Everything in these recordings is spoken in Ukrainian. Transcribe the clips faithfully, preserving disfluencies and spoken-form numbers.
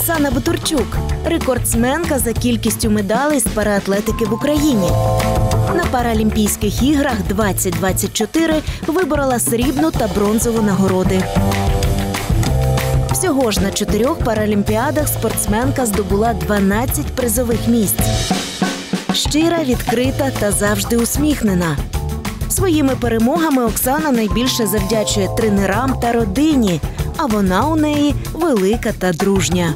Оксана Бутурчук – рекордсменка за кількістю медалей з параатлетики в Україні. На Паралімпійських іграх двадцять двадцять чотири виборола срібну та бронзову нагороди. Всього ж на чотирьох паралімпіадах спортсменка здобула дванадцять призових місць. Щира, відкрита та завжди усміхнена. Своїми перемогами Оксана найбільше завдячує тренерам та родині, а вона у неї велика та дружня.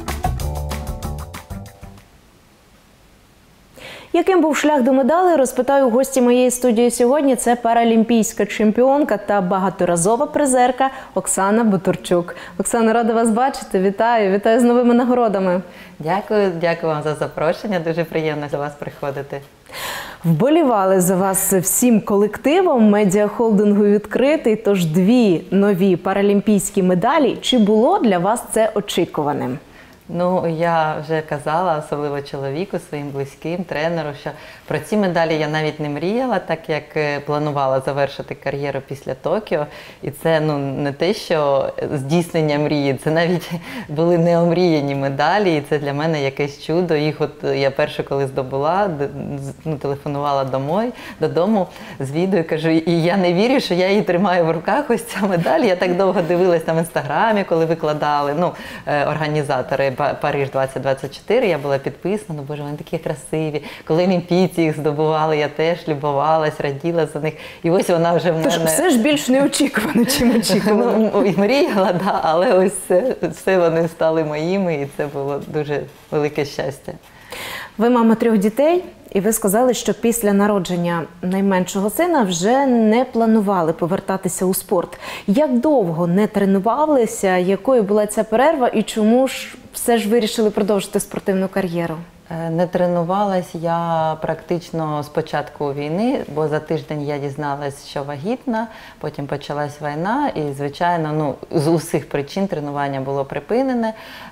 Яким був шлях до медалей, розпитаю гості моєї студії сьогодні. Це паралімпійська чемпіонка та багаторазова призерка Оксана Бутурчук. Оксана, рада вас бачити. Вітаю. Вітаю з новими нагородами. Дякую. Дякую вам за запрошення. Дуже приємно до вас приходити. Вболівали за вас всім колективом. Медіахолдингу «Відкритий», тож дві нові паралімпійські медалі. Чи було для вас це очікуваним? Ну, я вже казала, особливо чоловіку, своїм близьким, тренеру, що про ці медалі я навіть не мріяла, так як планувала завершити кар'єру після Токіо. І це, ну, не те, що здійснення мрії, це навіть були неомріяні медалі, і це для мене якесь чудо. Їх от я перше, коли здобула, ну, телефонувала домой, додому з відео і кажу, і я не вірю, що я її тримаю в руках, ось ця медаль. Я так довго дивилась там в Інстаграмі, коли викладали, ну, організатори Париж двадцять двадцять чотири, я була підписана, боже, вони такі красиві. Коли олімпійці їх здобували, я теж любувалась, раділа за них. І ось вона вже в мене... Тож все ж більш неочікувано, чим очікувано. Ну, і мріяла, да, але ось все, все вони стали моїми, і це було дуже велике щастя. Ви мама трьох дітей, і ви сказали, що після народження найменшого сина вже не планували повертатися у спорт. Як довго не тренувалися, якою була ця перерва і чому ж все ж вирішили продовжити спортивну кар'єру? Не тренувалась я практично з початку війни, бо за тиждень я дізналась, що вагітна, потім почалась війна і, звичайно, ну, з усіх причин тренування було припинене.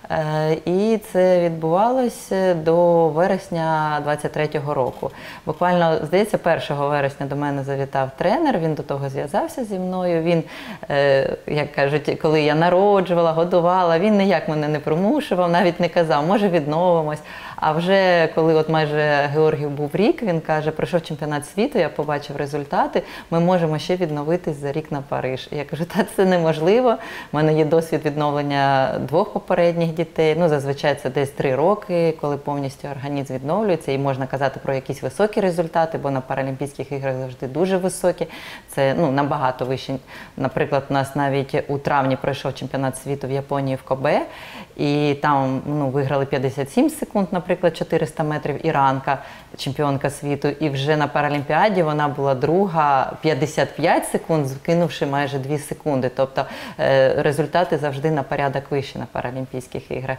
І це відбувалося до вересня двадцять третього року. Буквально, здається, першого вересня до мене завітав тренер, він до того зв'язався зі мною. Він, як кажуть, коли я народжувала, годувала, він ніяк мене не примушував, навіть не казав, може відновимось. А вже коли от майже Георгію був рік, він каже, пройшов чемпіонат світу, я побачив результати, ми можемо ще відновитись за рік на Париж. І я кажу, та це неможливо, в мене є досвід відновлення двох попередніх дітей, ну зазвичай це десь три роки, коли повністю організм відновлюється і можна казати про якісь високі результати, бо на Паралімпійських іграх завжди дуже високі, це ну, набагато вище. Наприклад, у нас навіть у травні пройшов чемпіонат світу в Японії в Кобе, і там ну, виграли п'ятдесят сім секунд, наприклад, чотириста метрів, іранка, чемпіонка світу, і вже на Паралімпіаді вона була друга, п'ятдесят п'ять секунд, закинувши майже дві секунди. Тобто результати завжди на порядок вищі на Паралімпійських іграх.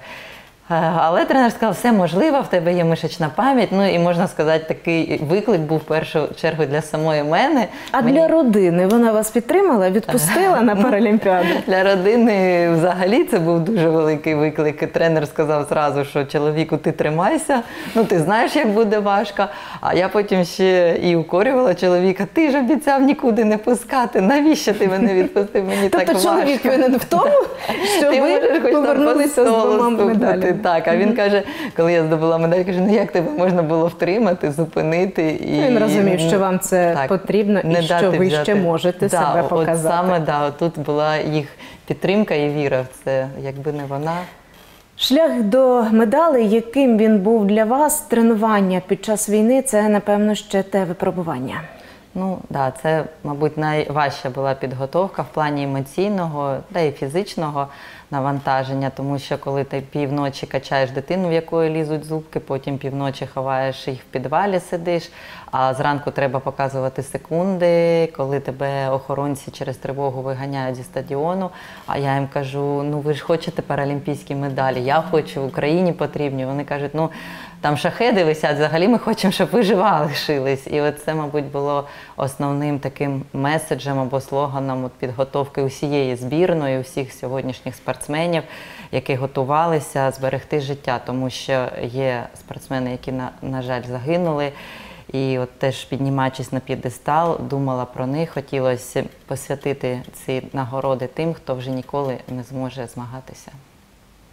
Але тренер сказав, все можливо, в тебе є мишечна пам'ять, ну і можна сказати, такий виклик був в першу чергу для самої мене. А Мені... для родини вона вас підтримала, відпустила на Паралімпіаду? Для родини взагалі це був дуже великий виклик. Тренер сказав зразу, що чоловіку ти тримайся, ну ти знаєш, як буде важко. А я потім ще і укорювала чоловіка, ти ж обіцяв нікуди не пускати, навіщо ти мене відпустив, мені так важко. Тобто чоловік винен в тому, що ви повернулися з двома медалями? Так, а він mm-hmm. каже, коли я здобула медаль, каже, ну як тебе можна було втримати, зупинити? І, він розумів, що вам це так, потрібно і що ви взяти. Ще можете да, себе показати. От саме, да, тут була їх підтримка і віра в це, якби не вона. Шлях до медалей, яким він був для вас, тренування під час війни, це, напевно, ще те випробування. Ну, да, це, мабуть, найважча була підготовка в плані емоційного, та й фізичного навантаження, тому що коли ти півночі качаєш дитину, в якої лізуть зубки, потім півночі ховаєш їх в підвалі, сидиш, а зранку треба показувати секунди, коли тебе охоронці через тривогу виганяють зі стадіону, а я їм кажу, ну ви ж хочете паралімпійські медалі, я хочу, в Україні потрібні. Вони кажуть, ну там шахеди висять, взагалі ми хочемо, щоб ви жива лишились. І от це, мабуть, було основним таким меседжем або слоганом підготовки усієї збірної, усіх сьогоднішніх спортсменів, які готувалися зберегти життя, тому що є спортсмени, які, на, на жаль, загинули. І от теж піднімаючись на п'єдестал, думала про них, хотілося посвятити ці нагороди тим, хто вже ніколи не зможе змагатися.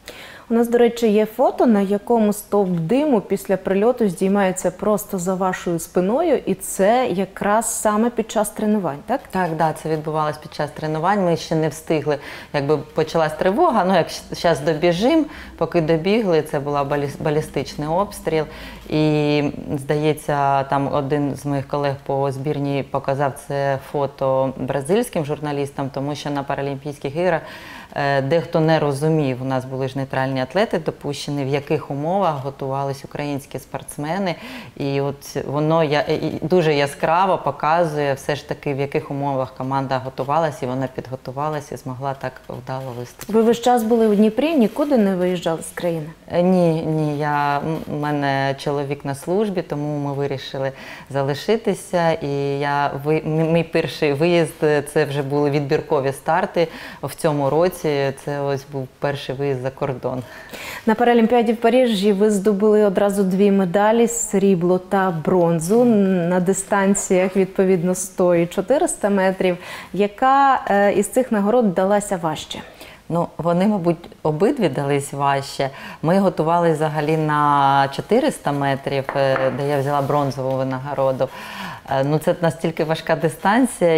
У нас, до речі, є фото, на якому стовп диму після прильоту здіймається просто за вашою спиною, і це якраз саме під час тренувань, так? Так, да, це відбувалось під час тренувань. Ми ще не встигли, якби почалась тривога. Ну, як зараз добіжимо, поки добігли, це був балістичний обстріл. І, здається, там один з моїх колег по збірній показав це фото бразильським журналістам, тому що на Паралімпійських іграх дехто не розумів, у нас були ж нейтральні атлети допущені, в яких умовах готувалися українські спортсмени. І от воно я, дуже яскраво показує все ж таки, в яких умовах команда готувалася, і вона підготувалася і змогла так вдало виступити. Ви весь час були у Дніпрі, нікуди не виїжджали з країни? Ні, ні, я, у мене чоловік на службі, тому ми вирішили залишитися. І я, мій перший виїзд, це вже були відбіркові старти в цьому році. Це ось був перший виїзд за кордон. На Паралімпіаді в Парижі ви здобули одразу дві медалі – срібло та бронзу на дистанціях, відповідно, сто і чотириста метрів. Яка із цих нагород далася важче? Ну, вони, мабуть, обидві дались важче. Ми готувалися взагалі на чотириста метрів, де я взяла бронзову нагороду. Ну, це настільки важка дистанція,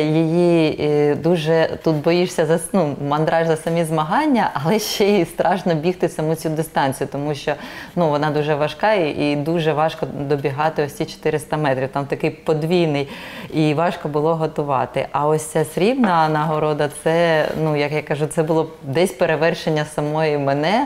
її дуже, тут боїшся, за, ну, мандраж за самі змагання, але ще й страшно бігти саму цю дистанцію, тому що, ну, вона дуже важка і, і дуже важко добігати ось ці чотириста метрів. Там такий подвійний, і важко було готувати. А ось ця срібна нагорода, це, ну, як я кажу, це було десь перевершення самої мене.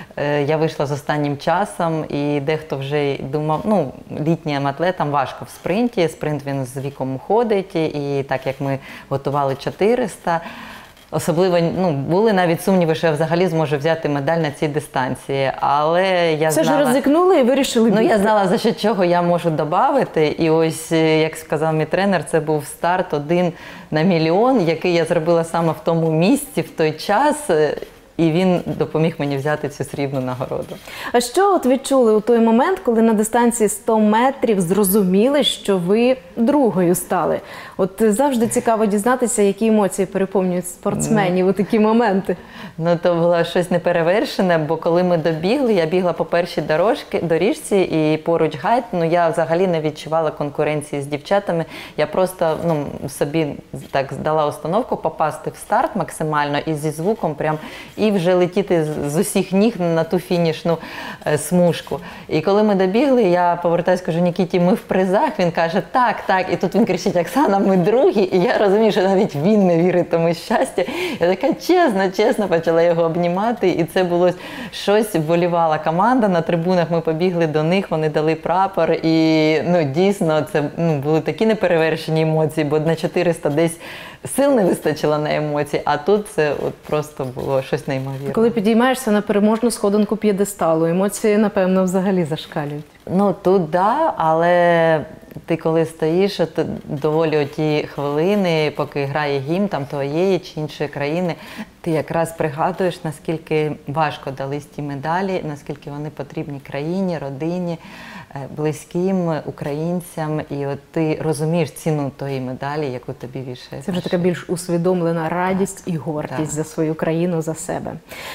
Я вийшла з останнім часом, і дехто вже думав, ну, літнім атлетам важко в спринті, спринт він з віком уходить, і так як ми готували чотириста, особливо, ну, були навіть сумніви, що я взагалі зможу взяти медаль на цій дистанції, але я Все знала... ж ризикнули і вирішили бігти. Ну, я знала, за що чого я можу додати, і ось, як сказав мій тренер, це був старт один на мільйон, який я зробила саме в тому місці, в той час, і він допоміг мені взяти цю срібну нагороду. А що от відчули у той момент, коли на дистанції сто метрів зрозуміли, що ви другою стали? От завжди цікаво дізнатися, які емоції переповнюють спортсменів у такі моменти. Ну, то було щось неперевершене, бо коли ми добігли, я бігла по першій дорожці, доріжці і поруч гайд, ну, я взагалі не відчувала конкуренції з дівчатами. Я просто, ну, собі так здала установку попасти в старт максимально і зі звуком прям і вже летіти з усіх ніг на ту фінішну е, смужку. І коли ми добігли, я повертаюсь, кажу, Нікіті, ми в призах? Він каже, так, так. І тут він кричить, Оксана, ми другі. І я розумію, що навіть він не вірить тому щастя. Я така чесно, чесно почала його обнімати. І це було щось, вболівала команда. На трибунах ми побігли до них, вони дали прапор. І, ну, дійсно, це, ну, були такі неперевершені емоції, бо на чотириста десь сил не вистачило на емоції, а тут це от просто було щось неймовірне. Коли підіймаєшся на переможну сходинку п'єдесталу, емоції, напевно, взагалі зашкалюють. Ну, тут да, але ти коли стоїш, от, доволі оті хвилини, поки грає гімн там твоєї чи іншої країни, ти якраз пригадуєш, наскільки важко дались ті медалі, наскільки вони потрібні країні, родині, близьким, українцям. І от ти розумієш ціну тої медалі, яку тобі вішає. Це вже така більш усвідомлена радість так, і гордість так. за свою країну, за себе.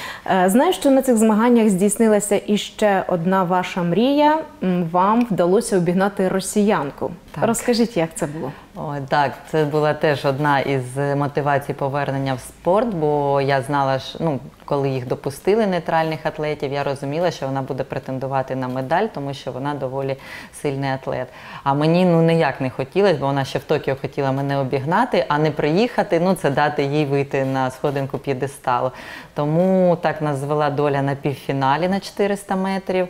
Знаю, що на цих змаганнях здійснилася іще одна ваша мрія. Вам вдалося обігнати росіянку. Так. Розкажіть, як це було? О, так, це була теж одна із мотивацій повернення в спорт, бо я знала, що, ну, коли їх допустили, нейтральних атлетів, я розуміла, що вона буде претендувати на медаль, тому що вона доволі сильний атлет. А мені, ну, ніяк не хотілося, бо вона ще в Токіо хотіла мене обігнати, а не приїхати, ну, це дати їй вийти на сходинку п'єдесталу. Тому так нас звела доля на півфіналі на чотириста метрів.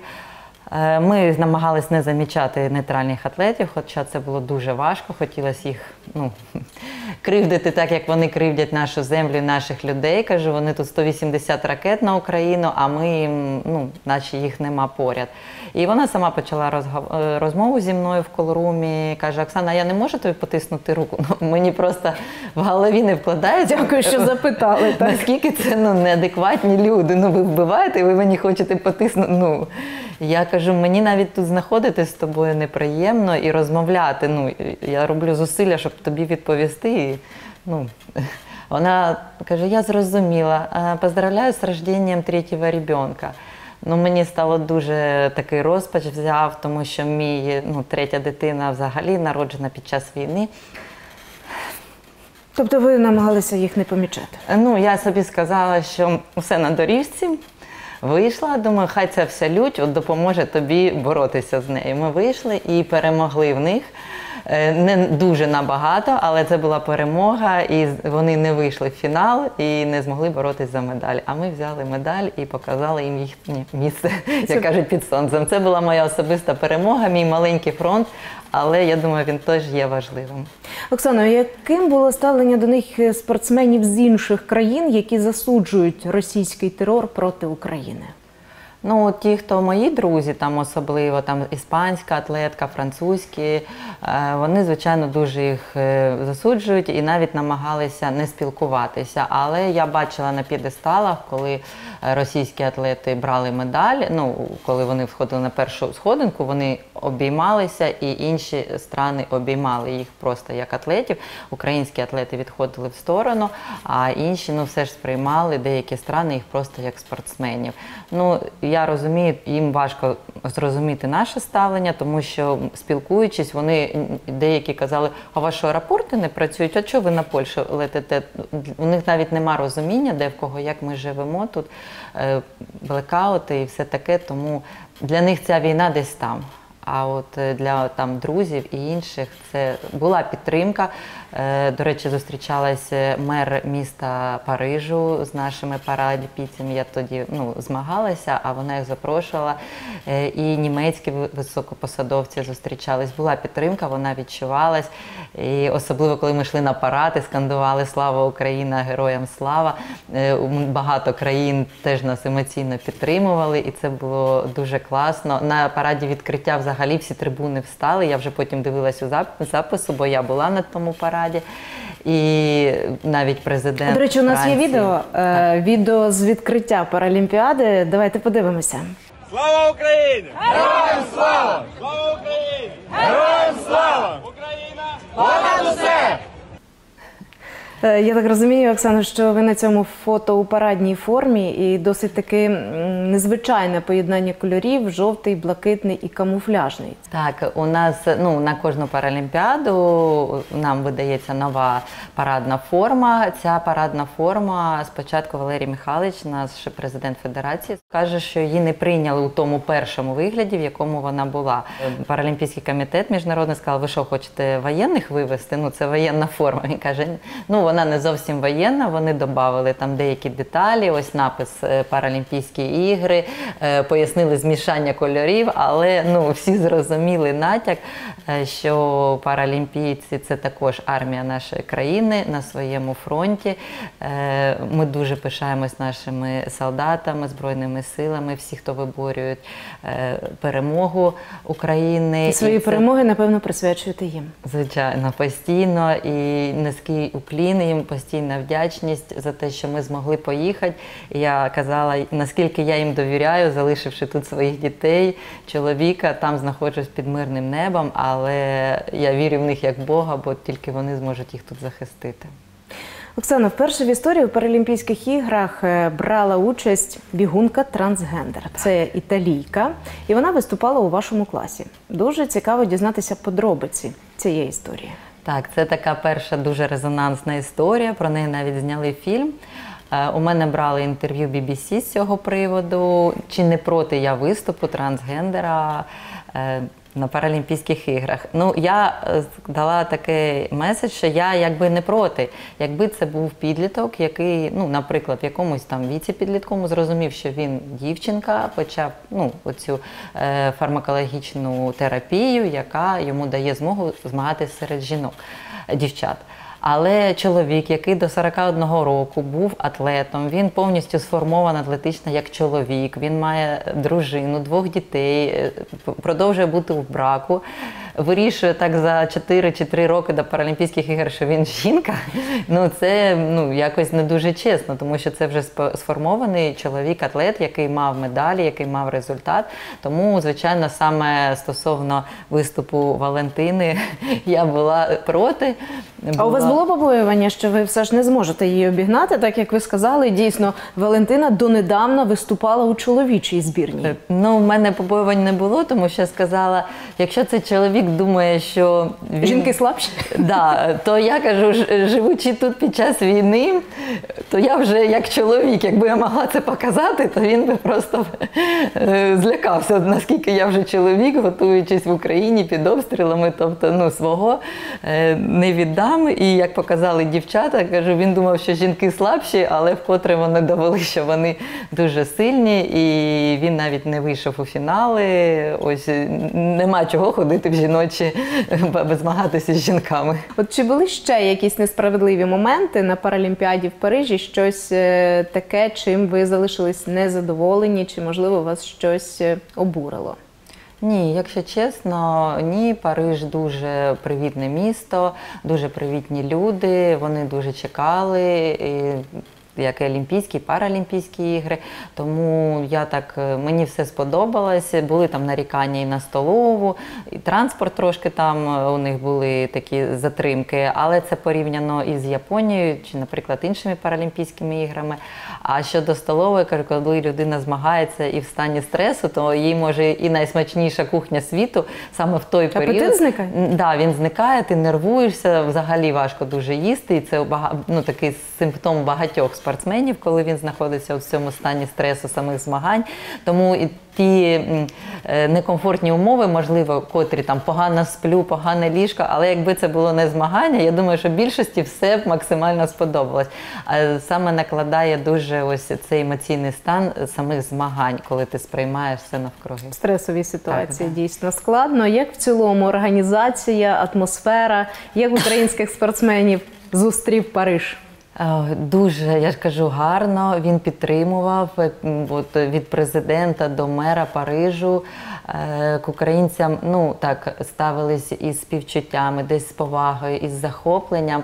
Ми намагалися не замічати нейтральних атлетів, хоча це було дуже важко, хотілося їх, ну, кривдити так, як вони кривдять нашу землю і наших людей. Кажу, вони тут сто вісімдесят ракет на Україну, а ми їм, ну, наче їх нема поряд. І вона сама почала розмову зі мною в колрумі, каже, Оксана, я не можу тобі потиснути руку? Ну, мені просто в голові не вкладається. Дякую, що запитали. Так. Наскільки це, ну, неадекватні люди, ну, ви вбиваєте, і ви мені хочете потиснути, ну. Я кажу, мені навіть тут знаходитись з тобою неприємно і розмовляти. Ну, я роблю зусилля, щоб тобі відповісти. І, ну, вона каже, я зрозуміла, поздравляю з рожденням третього ребенка. Ну, мені стало дуже такий розпач взяв, тому що мій, ну, третя дитина взагалі народжена під час війни. Тобто ви намагалися їх не помічати? Ну, я собі сказала, що все на доріжці. Вийшла, думаю, хай ця вся лють от допоможе тобі боротися з нею. Ми вийшли і перемогли в них. Не дуже набагато, але це була перемога, і вони не вийшли в фінал і не змогли боротися за медаль. А ми взяли медаль і показали їм їхнє місце, як кажуть, під сонцем. Це була моя особиста перемога, мій маленький фронт, але я думаю, він теж є важливим. Оксано, яким було ставлення до них спортсменів з інших країн, які засуджують російський терор проти України? Ну, ті, хто мої друзі, там особливо, там іспанська атлетка, французькі, вони, звичайно, дуже їх засуджують і навіть намагалися не спілкуватися. Але я бачила на п'єдесталах, коли російські атлети брали медаль, ну, коли вони входили на першу сходинку, вони обіймалися, і інші страни обіймали їх просто як атлетів. Українські атлети відходили в сторону, а інші, ну, все ж сприймали деякі страни їх просто як спортсменів. Ну, я розумію, їм важко зрозуміти наше ставлення, тому що, спілкуючись, вони деякі казали, а ваші аеропорти не працюють, а чого ви на Польщу летите? У них навіть нема розуміння, де в кого, як ми живемо тут, блекаути і все таке, тому для них ця війна десь там. А от для там друзів і інших це була підтримка. До речі, зустрічалася мер міста Парижу з нашими паралімпійцями. Я тоді, ну, змагалася, а вона їх запрошувала. І німецькі високопосадовці зустрічались. Була підтримка, вона відчувалась. І особливо, коли ми йшли на парад і скандували «Слава Україна! Героям слава!», багато країн теж нас емоційно підтримували, і це було дуже класно. На параді відкриття взагалі всі трибуни встали. Я вже потім дивилася у запису, бо я була на тому параді. І навіть президент До речі, у нас Франції. є відео, е, відео з відкриття Паралімпіади. Давайте подивимося. Слава Україні! Героям слава! Слава Україні! Героям слава! Україна! Понад усе! Е, Я так розумію, Оксано, що ви на цьому фото у парадній формі і досить таки м, незвичайне поєднання кольорів – жовтий, блакитний і камуфляжний. Так, у нас, ну, на кожну паралімпіаду нам видається нова парадна форма. Ця парадна форма, спочатку Валерій Михайлович, наш президент Федерації, каже, що її не прийняли у тому першому вигляді, в якому вона була. Паралімпійський комітет міжнародний сказав, ви що, хочете воєнних вивезти? Ну, це воєнна форма. Він каже, ну, вона не зовсім воєнна, вони додали там деякі деталі, ось напис «Паралімпійські ігри», пояснили змішання кольорів, але, ну, всі зрозуміли натяк, що паралімпійці – це також армія нашої країни на своєму фронті. Ми дуже пишаємось нашими солдатами, Збройними силами, всі, хто виборюють перемогу України. І свої і це... перемоги, напевно, присвячуєте їм. Звичайно, постійно, і низький уклін їм, постійна вдячність за те, що ми змогли поїхати. Я казала, наскільки я їм довіряю, залишивши тут своїх дітей, чоловіка, там знаходжусь під мирним небом, але я вірю в них як Бога, бо тільки вони зможуть їх тут захистити. Оксано, вперше в історії у Паралімпійських іграх брала участь бігунка-трансгендер. Це італійка, і вона виступала у вашому класі. Дуже цікаво дізнатися подробиці цієї історії. Так, це така перша дуже резонансна історія, про неї навіть зняли фільм. У мене брали інтерв'ю бі бі сі з цього приводу, чи не проти я виступу трансгендера на Паралімпійських іграх. Ну, я дала такий меседж, що я якби не проти. Якби це був підліток, який, ну, наприклад, в якомусь там віці підлітковому зрозумів, що він дівчинка, почав, ну, оцю е, фармакологічну терапію, яка йому дає змогу змагатися серед жінок, дівчат. Але чоловік, який до сорока одного року був атлетом, він повністю сформований атлетично як чоловік, він має дружину, двох дітей, продовжує бути в браку, вирішує так за чотири чи три роки до Паралімпійських ігор, що він жінка, ну це, ну, якось не дуже чесно, тому що це вже сформований чоловік-атлет, який мав медалі, який мав результат. Тому, звичайно, саме стосовно виступу Валентини я була проти. А у вас було побоювання, що ви все ж не зможете її обігнати? Так як ви сказали, дійсно, Валентина донедавна виступала у чоловічій збірній. Ну, в мене побоювань не було, тому що я сказала, якщо цей чоловік думає, що він... Жінки слабші? Да, то я кажу, ж- живучи тут під час війни, то я вже як чоловік, якби я могла це показати, то він би просто е, злякався, наскільки я вже чоловік, готуючись в Україні під обстрілами, тобто ну, свого е, не віддам. І як показали дівчата, кажу, він думав, що жінки слабші, але вкотре вони довели, що вони дуже сильні, і він навіть не вийшов у фінали. Ось нема чого ходити в жіночі, змагатися з жінками. От чи були ще якісь несправедливі моменти на Паралімпіаді в Парижі? Щось е, таке, чим ви залишились незадоволені, чи, можливо, вас щось е, обурило? Ні, якщо чесно, ні, Париж дуже привітне місто, дуже привітні люди, вони дуже чекали, і, як і Олімпійські, і Паралімпійські ігри, тому я так, мені все сподобалось, були там нарікання і на столову, і транспорт трошки там, у них були такі затримки, але це порівняно із Японією, чи, наприклад, іншими Паралімпійськими іграми. А щодо столової, кажу, коли людина змагається і в стані стресу, то їй може і найсмачніша кухня світу саме в той період. Апетит зникає? Да, він зникає, ти нервуєшся, взагалі важко дуже їсти, і це ну, такий симптом багатьох спортсменів, коли він знаходиться в цьому стані стресу самих змагань. Тому і ті некомфортні умови, можливо, котрі там погано сплю, погане ліжко, але якби це було не змагання, я думаю, що більшості все б максимально сподобалось. А саме накладає дуже ось цей емоційний стан самих змагань, коли ти сприймаєш все навкруги. В стресовій ситуації Так, да. дійсно складно. Як в цілому організація, атмосфера, як українських спортсменів зустрів Париж? Дуже, я ж кажу, гарно. Він підтримував от, від президента до мера Парижу. К українцям, ну так, ставились із співчуттями, десь з повагою, із захопленням.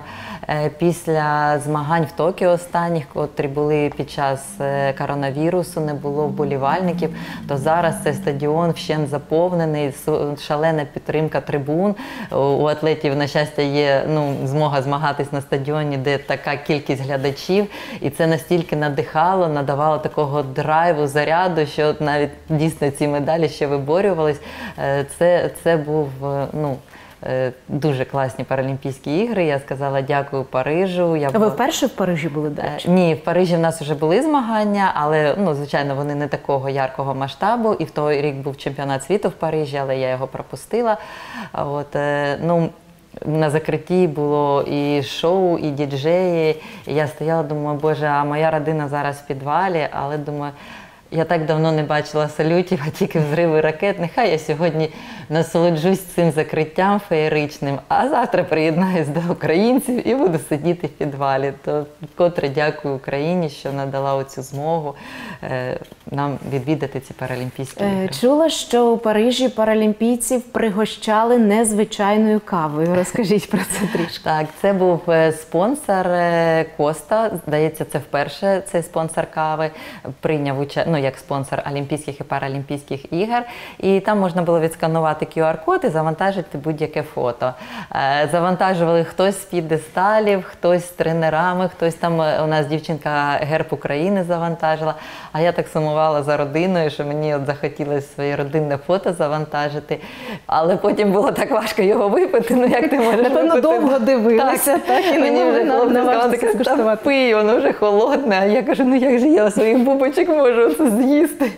Після змагань в Токіо останніх, котрі були під час коронавірусу, не було вболівальників, то зараз цей стадіон вщент заповнений, шалена підтримка трибун. У атлетів, на щастя, є ну, змога змагатись на стадіоні, де така кількість глядачів, і це настільки надихало, надавало такого драйву, заряду, що навіть дійсно ці медалі ще виборювались. Це, це був, ну, дуже класні Паралімпійські ігри. Я сказала дякую Парижу. Я а ви вперше в Парижі були, до речі? Ні, в Парижі в нас вже були змагання, але, ну, звичайно, вони не такого яркого масштабу. І в той рік був чемпіонат світу в Парижі, але я його пропустила. От, ну, на закритті було і шоу, і діджеї. І я стояла, думаю, боже, а моя родина зараз в підвалі, але думаю, я так давно не бачила салютів, а тільки взриви ракет. Нехай я сьогодні насолоджусь цим закриттям феєричним, а завтра приєднаюсь до українців і буду сидіти в підвалі. То вкотре дякую Україні, що надала оцю змогу е, нам відвідати ці Паралімпійські ігри. Чула, що у Парижі паралімпійців пригощали незвичайною кавою. Розкажіть про це трішки. Так, це був спонсор Коста. Здається, це вперше цей спонсор кави прийняв участь, ну, як спонсор Олімпійських і Паралімпійських ігор. І там можна було відсканувати ку ар код і завантажити будь-яке фото. Завантажували хтось з п'єдесталів, хтось з тренерами, хтось там, у нас дівчинка герб України завантажила. А я так сумувала за родиною, що мені от захотілося своє родинне фото завантажити. Але потім було так важко його випити. Ну, як ти можеш Напевно, випити? довго дивилися, так, так і мені вже хлопці сказали, така, та пий, воно вже холодне. А я кажу, ну як же я своїх бубочок можу це з'їсти?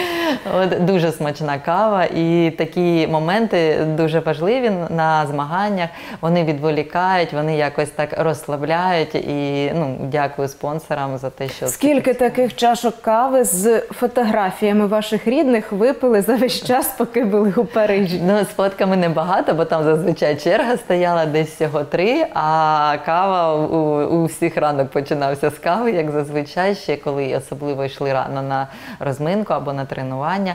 От, дуже смачна кава. І такі моменти дуже важливі на змаганнях. Вони відволікають, вони якось так розслабляють. І ну, дякую спонсорам за те, що... Скільки таких чашок кави з фотографіями ваших рідних випили за весь час, поки були у Парижі? Ну, з фотками небагато, бо там зазвичай черга стояла, десь всього три, а кава у, у всіх ранок починався з кави, як зазвичай, ще коли особливо йшли рано на розминку або на тренування.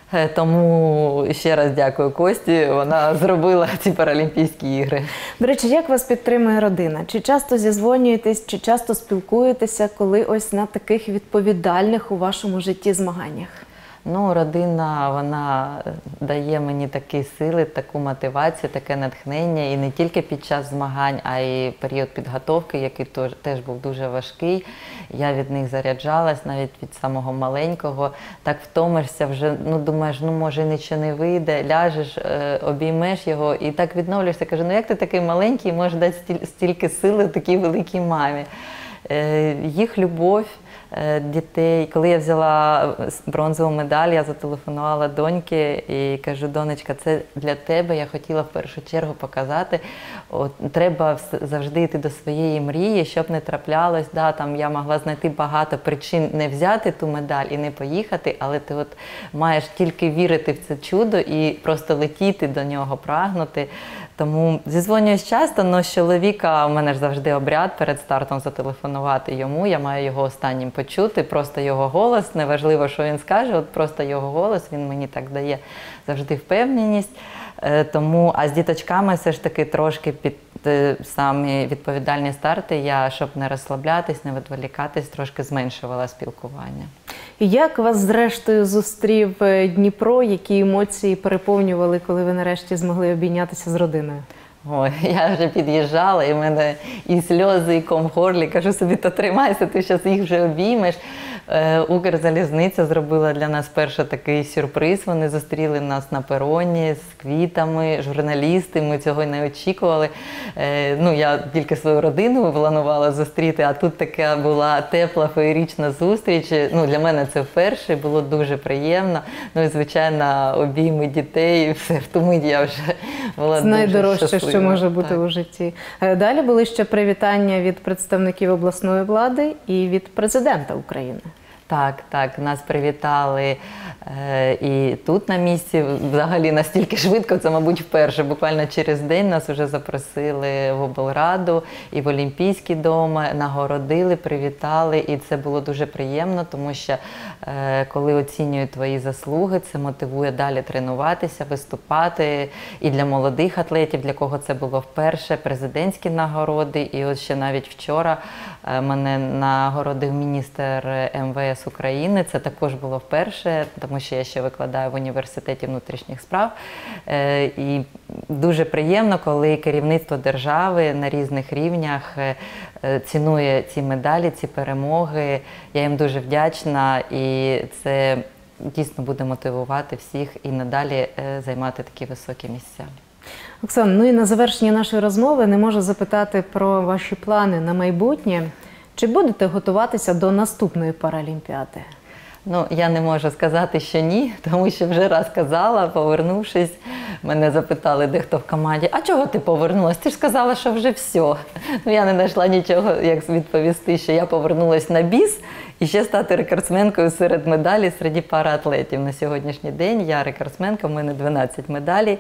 Тому ще раз дякую Кості, вона зробила ці Паралімпійські ігри. До речі, як вас підтримує родина? Чи часто зізвонюєтесь, чи часто спілкуєтеся, коли ось на таких відповідальних у вашому житті змаганнях? Ну, родина, вона дає мені такі сили, таку мотивацію, таке натхнення. І не тільки під час змагань, а й період підготовки, який теж був дуже важкий. Я від них заряджалась, навіть від самого маленького. Так втомишся вже, ну, думаєш, ну, може, нічого не вийде, ляжеш, обіймеш його і так відновлюєшся. Кажу, ну, як ти такий маленький, можеш дати стільки сили такій великій мамі. Їх любов, дітей. Коли я взяла бронзову медаль, я зателефонувала доньки і кажу, донечка, це для тебе, я хотіла в першу чергу показати, от, треба завжди йти до своєї мрії, щоб не траплялось, да, там я могла знайти багато причин не взяти ту медаль і не поїхати, але ти от маєш тільки вірити в це чудо і просто летіти до нього, прагнути. Тому зізвонююсь часто, але з чоловіка у мене ж завжди обряд перед стартом зателефонувати йому, я маю його останнім почути, просто його голос, неважливо, що він скаже, от просто його голос, він мені так дає завжди впевненість. Тому, а з діточками все ж таки трошки під самі відповідальні старти, я, щоб не розслаблятись, не відволікатись, трошки зменшувала спілкування. Як вас зрештою зустрів Дніпро, які емоції переповнювали, коли ви нарешті змогли обійнятися з родиною? Ой, я вже під'їжджала, і в мене і сльози, і ком в горлі. Кажу собі, то тримайся, ти зараз їх вже обіймеш. Укрзалізниця зробила для нас перший такий сюрприз. Вони зустріли нас на пероні з квітами, журналісти, ми цього не очікували. Ну, я тільки свою родину планувала зустріти, а тут така була тепла, феєрична зустріч. Ну, для мене це вперше, було дуже приємно. Ну і, звичайно, обійми дітей, все, в ту мить я вже була дуже найдорожче, щаслива. Що може бути так. у житті. Далі були ще привітання від представників обласної влади і від президента України. Так, так, нас привітали е, і тут на місці, взагалі настільки швидко, це, мабуть, вперше, буквально через день нас вже запросили в облраду і в Олімпійський дом, нагородили, привітали, і це було дуже приємно, тому що е, коли оцінюють твої заслуги, це мотивує далі тренуватися, виступати, і для молодих атлетів, для кого це було вперше, президентські нагороди, і от ще навіть вчора е, мене нагородив міністр ем ве ес України. Це також було вперше, тому що я ще викладаю в університеті внутрішніх справ. І дуже приємно, коли керівництво держави на різних рівнях цінує ці медалі, ці перемоги. Я їм дуже вдячна, і це дійсно буде мотивувати всіх і надалі займати такі високі місця. Оксана, ну і на завершення нашої розмови не можу запитати про ваші плани на майбутнє. Чи будете готуватися до наступної Паралімпіади? Ну, я не можу сказати, що ні, тому що вже раз казала, повернувшись, мене запитали дехто в команді, а чого ти повернулась? Ти ж сказала, що вже все. Ну, я не знайшла нічого, як відповісти, що я повернулась на біс і ще стати рекордсменкою серед медалей серед параатлетів. На сьогоднішній день я рекордсменка, в мене дванадцять медалей.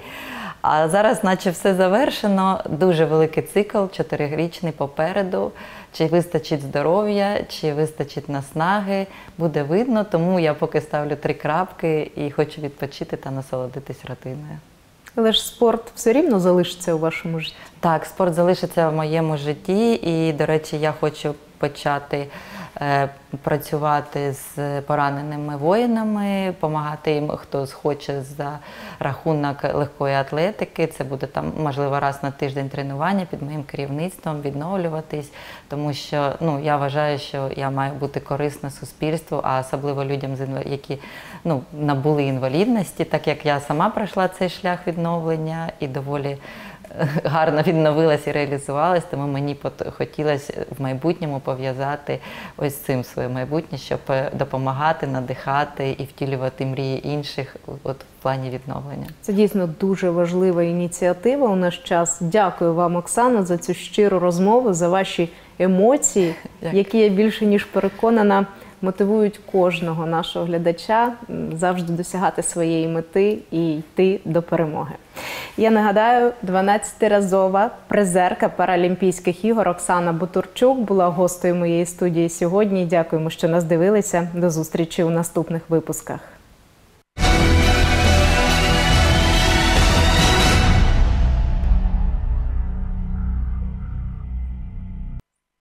А зараз, наче все завершено, дуже великий цикл, чотирирічний попереду. Чи вистачить здоров'я, чи вистачить наснаги, буде видно, тому я поки ставлю три крапки і хочу відпочити та насолодитись родиною. Але ж спорт все рівно залишиться у вашому житті? Так, спорт залишиться в моєму житті і, до речі, я хочу почати е, працювати з пораненими воїнами, допомагати їм, хто схоче за рахунок легкої атлетики. Це буде там, можливо, раз на тиждень тренування під моїм керівництвом, відновлюватись, тому що ну, я вважаю, що я маю бути корисна суспільству, а особливо людям, які ну, набули інвалідності, так як я сама пройшла цей шлях відновлення і доволі гарно відновилась і реалізувалась, тому мені хотілося в майбутньому пов'язати ось цим своє майбутнє, щоб допомагати, надихати і втілювати мрії інших от в плані відновлення. Це дійсно дуже важлива ініціатива у наш час. Дякую вам, Оксано, за цю щиру розмову, за ваші емоції, Дякую. Які я більше ніж переконана, мотивують кожного нашого глядача завжди досягати своєї мети і йти до перемоги. Я нагадаю, дванадцятиразова призерка Паралімпійських ігор Оксана Бутурчук була гостею моєї студії сьогодні. Дякуємо, що нас дивилися. До зустрічі у наступних випусках.